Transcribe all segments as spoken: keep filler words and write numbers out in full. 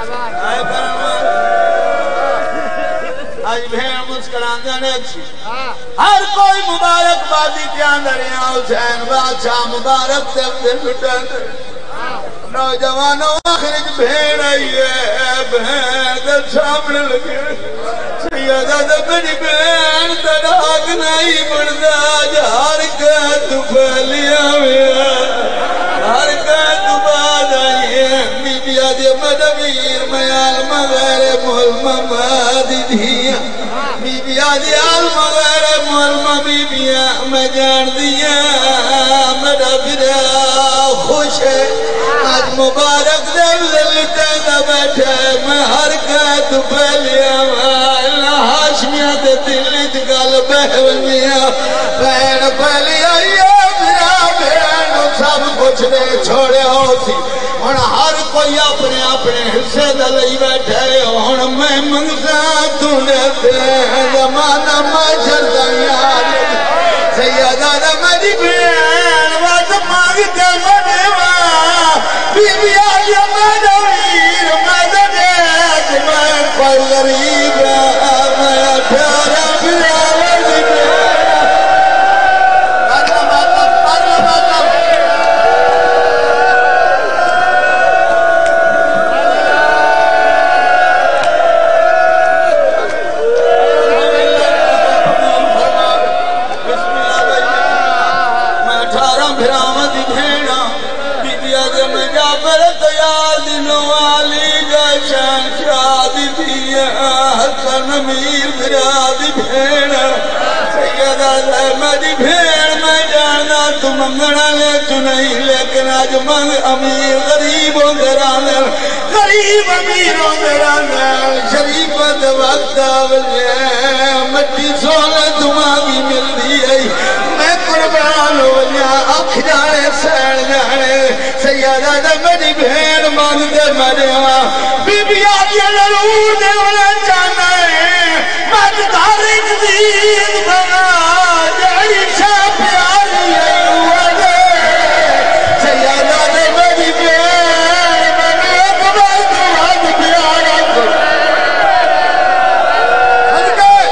آج بھین مسکران جانے اچھی ہر کوئی مبارک بادی پیان دریا حسین بادشاہ مبارک سے دل لٹن نوجوانوں آخرج بھین آئی ہے بھین در سامنے لگے سیدہ دبنی بھین تراک نہیں بڑھدا جہار کا تو پھلیا ہویا ہر کا تو باد آئی ہے بی بی آدھی مدویر میں عالم غیر ملمہ مادی دیا بی بی آدھی عالم غیر ملمہ بی بی میں جان دیا میرا برا خوش ہے آج مبارک دل لٹے نہ بیٹھے میں ہر قید پہلیا اللہ ہاشمیہ دے دل گل بہونیا بہن پہلیا یہ برا بہن سب کچھ دے چھوڑے ہو سی اور ہر کوئی اپنے اپنے حصے دلائی بیٹھے اور میں منگزا تو نے دے زمانہ مجھر دنیا سیدہ دا میری بہن واز مانگتے منے وہاں بی بی آئی میں دویر میں دنیت میں کوئی غریب میں پیارا بلا وزی بہن مطلب مطلب مطلب مطلب امیر برادی بھیڑ سیدہ زہمدی بھیڑ میں جانا تو منگنا لے تو نہیں لیکن آج منگ امیر غریب ہوں درانے غریب امیر ہوں درانے شریفت وقت آولے مٹی سونے تمہاں مل دی ہے میں قربان ہو جا اکھ جانے سین جانے سیدہ زہمدی بھیڑ مانگ دے مرے ہاں بی بی آگیا ضرور دے انہیں جانا ہے مدداری نزید بنا جاری شاہ پیاری ہے ہوئے سیادہ دے میری بیر میں اکبر تو حد پیارا کر حد گئے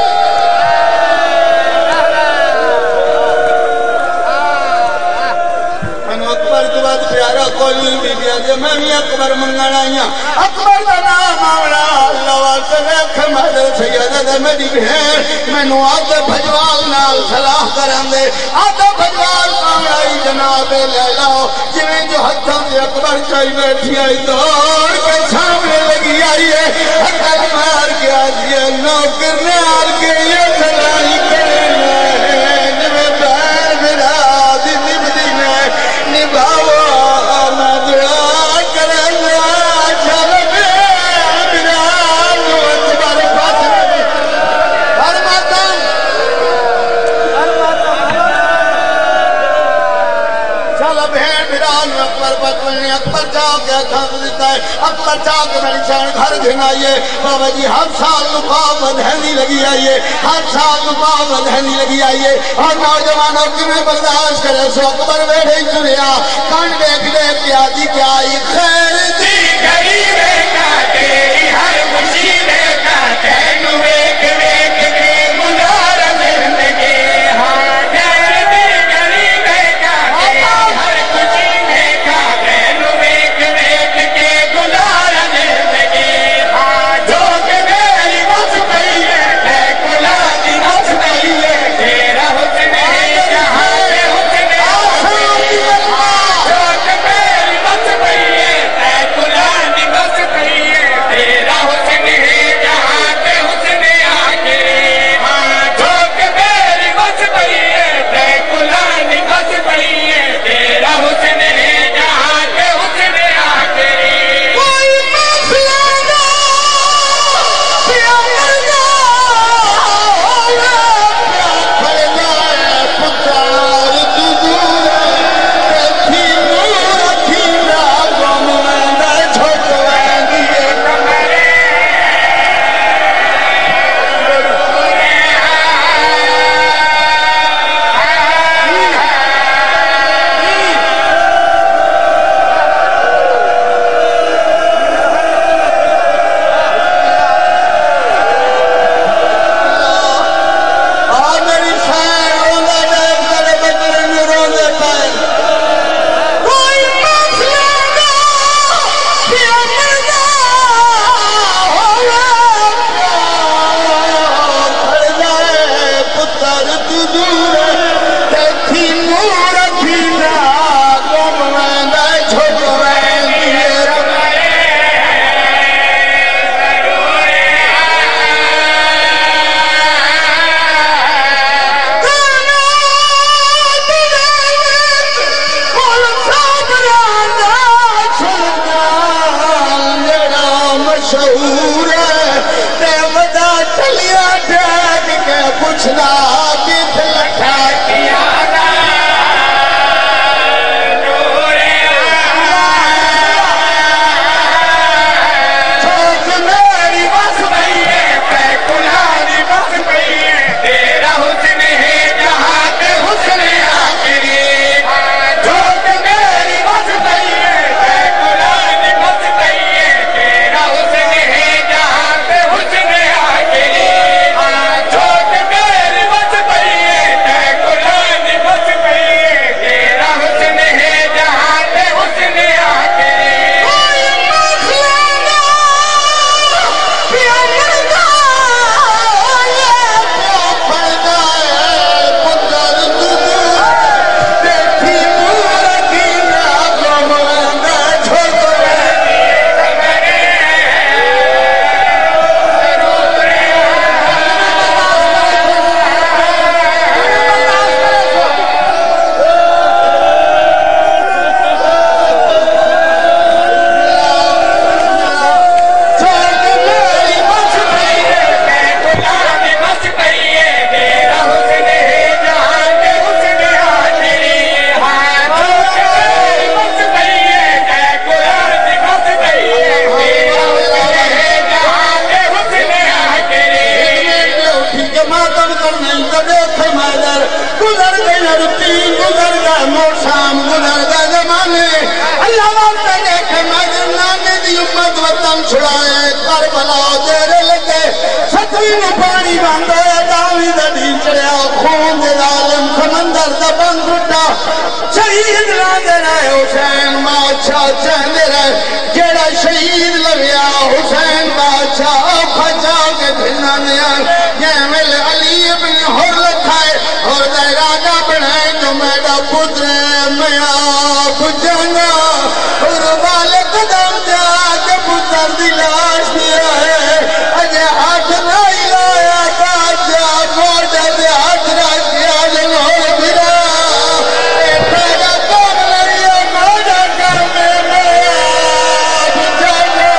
میں اکبر تو حد پیارا کوئی بی بی آجے میں بھی اکبر منگانا ہی اکبر دا نام آوڑا اللہ واسے ویکھ مدر سیدہ دے میری بہن میں نو آدھے بھجوال نال صلاح کرن دے آدھے بھجوال آوڑائی جناب لے لاؤ جویں جو حدوں دے اکبر چاہی بیٹھی آئی دوڑ کے سامنے لگی آئی ہے حقل مار کے آجی ہے نوکر نے آر کے یہ سلائی کرنے جویں بہن میرا دی نبدی میں نبھاؤ اکبر چاہ کے تھک دیتا ہے اکبر چاہ کے میری شان گھر گھن آئیے بابا جی ہر سال نقاب دہنی لگی آئیے ہر سال نقاب دہنی لگی آئیے اور نوجوانوں کی میں برداشت کرے سو اکبر بیٹھے ہی سنیا کان دیکھ لے کیا جی کیا آئی خیر دی غریبے کا تیری ہر مصیبے کا تینو ایک ایک کے گزار زندگی ہاں خیر دی غریبے کا تیری ہر مصیبے کا تینو ایک ایک کے گزار زندگی ہاں جو کہ میری بس پئی ہے اے کلا دی بس پئی ہے تیرا حسن جہاں پہ حسن آسان جو کہ میری بس پئی ہے اے کلا دی بس مشہور تے ودا چلیا ٹھیک کے پوچھنا کت لٹھا کیا پانی باندھا داوی دین چڑیا خون دے ظالم سمندر دا بند ٹوٹا شہید لاندے رہے حسین بادشاہ چہندے رہے جیڑا شہید لگیا حسین بادشاہ کھچا کے بھنا دیا جیمل علی ابن حر لکھائے اور دے راجہ بنائے جو میڈا پتر میں آپ جانا اور والے قدم جا کے پتر دی لاش دیا ہے اجے ہاتھ نہیں لایا باجا موڑا دے ہاتھ رکھیا جنہور بھرا اے پیدا کام لڑیا موڑا کر میں آپ جانا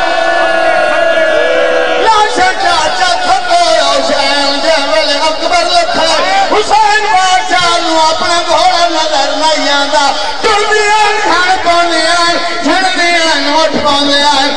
لاشا چاچا تھکو حسین جیمل اکبر لکھا حسین بادشاہ نو اپنا گھوڑا نظر نہیں آندا ٹردیاں کھان پاندیاں جھڑدیاں نوٹ پاندیاں